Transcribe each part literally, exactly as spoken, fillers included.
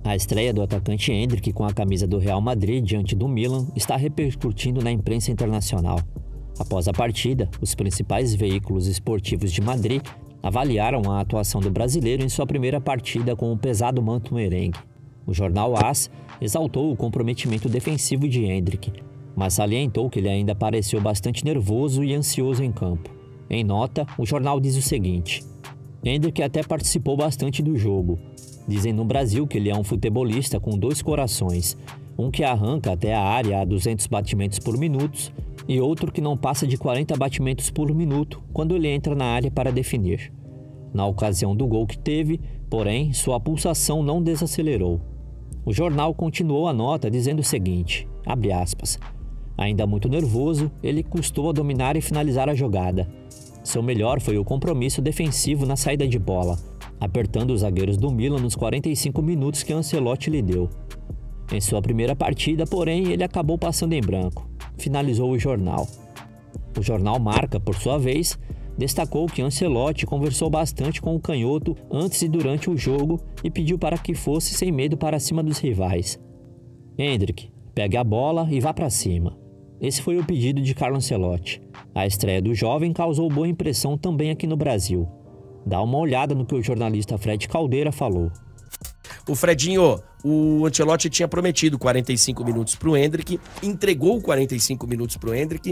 A estreia do atacante Endrick com a camisa do Real Madrid diante do Milan está repercutindo na imprensa internacional. Após a partida, os principais veículos esportivos de Madrid avaliaram a atuação do brasileiro em sua primeira partida com o pesado manto merengue. O jornal AS exaltou o comprometimento defensivo de Endrick, mas salientou que ele ainda pareceu bastante nervoso e ansioso em campo. Em nota, o jornal diz o seguinte: Endrick até participou bastante do jogo. Dizem no Brasil que ele é um futebolista com dois corações, um que arranca até a área a duzentos batimentos por minuto e outro que não passa de quarenta batimentos por minuto quando ele entra na área para definir. Na ocasião do gol que teve, porém, sua pulsação não desacelerou. O jornal continuou a nota dizendo o seguinte, abre aspas, ainda muito nervoso, ele custou a dominar e finalizar a jogada. Seu melhor foi o compromisso defensivo na saída de bola, apertando os zagueiros do Milan nos quarenta e cinco minutos que Ancelotti lhe deu. Em sua primeira partida, porém, ele acabou passando em branco, finalizou o jornal. O jornal Marca, por sua vez, destacou que Ancelotti conversou bastante com o canhoto antes e durante o jogo e pediu para que fosse sem medo para cima dos rivais. Endrick, pegue a bola e vá para cima. Esse foi o pedido de Carlo Ancelotti. A estreia do jovem causou boa impressão também aqui no Brasil. Dá uma olhada no que o jornalista Fred Caldeira falou. O Fredinho, o Ancelotti tinha prometido quarenta e cinco minutos pro Endrick, entregou quarenta e cinco minutos pro Endrick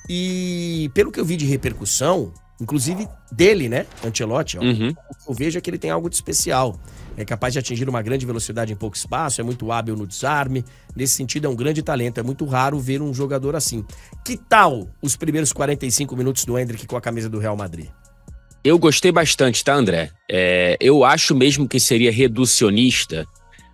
e, pelo que eu vi de repercussão, inclusive dele, né, Ancelotti, ó, uhum. eu vejo é que ele tem algo de especial. É capaz de atingir uma grande velocidade em pouco espaço, é muito hábil no desarme. Nesse sentido, é um grande talento. É muito raro ver um jogador assim. Que tal os primeiros quarenta e cinco minutos do Endrick com a camisa do Real Madrid? Eu gostei bastante, tá, André? É, eu acho mesmo que seria reducionista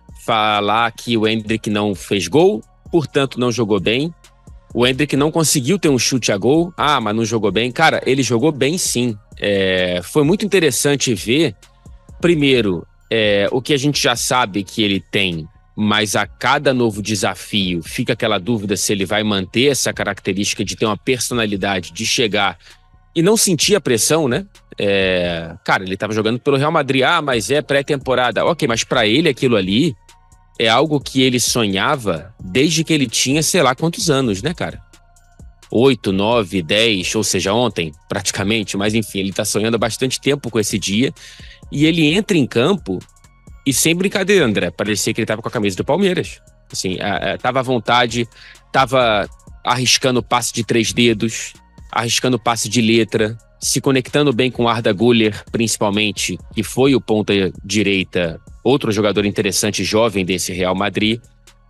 falar que o Endrick não fez gol, portanto não jogou bem. O Endrick não conseguiu ter um chute a gol. Ah, mas não jogou bem. Cara, ele jogou bem sim. É, foi muito interessante ver, primeiro, é, o que a gente já sabe que ele tem, mas a cada novo desafio fica aquela dúvida se ele vai manter essa característica de ter uma personalidade, de chegar e não sentir a pressão, né? É, cara, ele tava jogando pelo Real Madrid, ah, mas é pré-temporada. Ok, mas pra ele aquilo ali é algo que ele sonhava desde que ele tinha, sei lá quantos anos, né, cara? Oito, nove, dez, ou seja, ontem, praticamente. Mas enfim, ele tá sonhando há bastante tempo com esse dia. E ele entra em campo e, sem brincadeira, André, parecia que ele tava com a camisa do Palmeiras. Assim, a, a, tava à vontade, tava arriscando passe de três dedos, arriscando passe de letra, se conectando bem com Arda Güler, principalmente, que foi o ponta-direita, outro jogador interessante, jovem desse Real Madrid.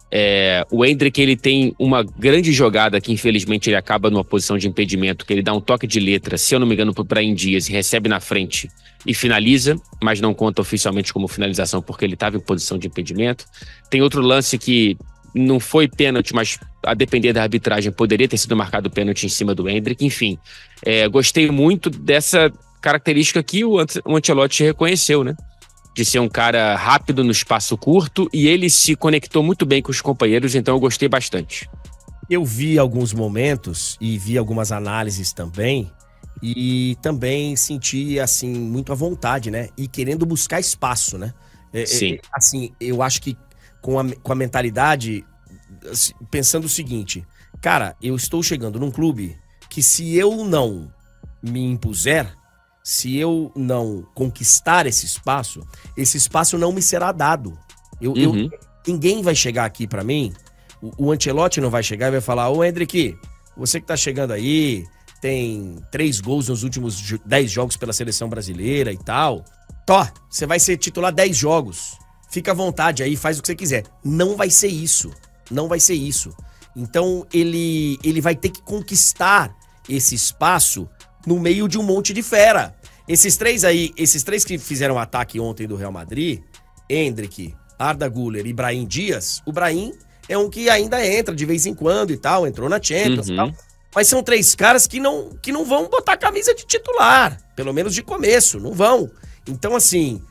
É, o Endrick, ele tem uma grande jogada que, infelizmente, ele acaba numa posição de impedimento, que ele dá um toque de letra, se eu não me engano, pro Brahim Dias, e recebe na frente e finaliza, mas não conta oficialmente como finalização, porque ele estava em posição de impedimento. Tem outro lance que não foi pênalti, mas a depender da arbitragem poderia ter sido marcado pênalti em cima do Endrick. Enfim, é, gostei muito dessa característica que o Ancelotti reconheceu, né? De ser um cara rápido no espaço curto, e ele se conectou muito bem com os companheiros, então eu gostei bastante. Eu vi alguns momentos e vi algumas análises também, e também senti, assim, muito à vontade, né? E querendo buscar espaço, né? É, Sim. É, assim, eu acho que com a, com a mentalidade, pensando o seguinte, cara, eu estou chegando num clube que, se eu não me impuser, se eu não conquistar esse espaço, esse espaço não me será dado. Eu, Uhum. eu, ninguém vai chegar aqui pra mim, o, o Ancelotti não vai chegar e vai falar, ô Endrick, você que tá chegando aí, tem três gols nos últimos dez jogos pela seleção brasileira e tal, Tó, você vai ser titular dez jogos, fica à vontade aí, faz o que você quiser. Não vai ser isso, não vai ser isso. Então ele, ele vai ter que conquistar esse espaço no meio de um monte de fera. Esses três aí, esses três que fizeram ataque ontem do Real Madrid, Endrick, Arda Güler e Brahim Dias, o Brahim é um que ainda entra de vez em quando e tal, entrou na Champions e Uhum. tal. Mas são três caras que não, que não vão botar a camisa de titular, pelo menos de começo, não vão. Então, assim,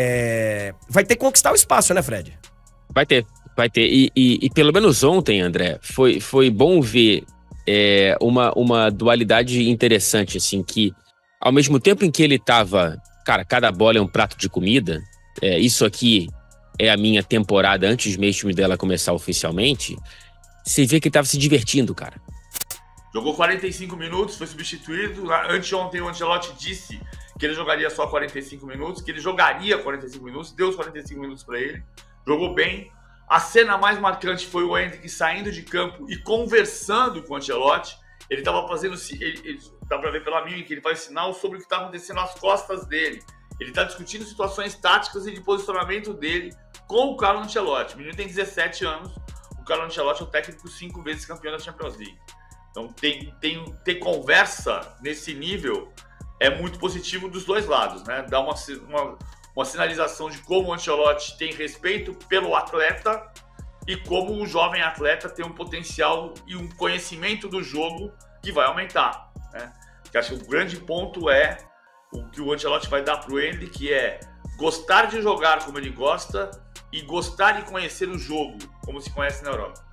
é... vai ter que conquistar o espaço, né, Fred? Vai ter, vai ter. E, e, e pelo menos ontem, André, foi, foi bom ver é, uma, uma dualidade interessante, assim, que ao mesmo tempo em que ele tava, cara, cada bola é um prato de comida, é, isso aqui é a minha temporada antes mesmo dela começar oficialmente, você vê que ele tava se divertindo, cara. Jogou quarenta e cinco minutos, foi substituído. Anteontem o Ancelotti disse que ele jogaria só quarenta e cinco minutos, que ele jogaria quarenta e cinco minutos, deu os quarenta e cinco minutos para ele, jogou bem. A cena mais marcante foi o Endrick saindo de campo e conversando com o Ancelotti. Ele estava fazendo, ele, ele, dá para ver pela mímica, ele faz sinal sobre o que está acontecendo nas costas dele. Ele está discutindo situações táticas e de posicionamento dele com o Carlo Ancelotti. O menino tem dezessete anos, o Carlo Ancelotti é o técnico cinco vezes campeão da Champions League. Então, tem, tem, ter conversa nesse nível é muito positivo dos dois lados, né? Dá uma, uma, uma sinalização de como o Ancelotti tem respeito pelo atleta e como o jovem atleta tem um potencial e um conhecimento do jogo que vai aumentar, né? Eu acho que o grande ponto é o que o Ancelotti vai dar para o Endrick, que é gostar de jogar como ele gosta e gostar de conhecer o jogo como se conhece na Europa.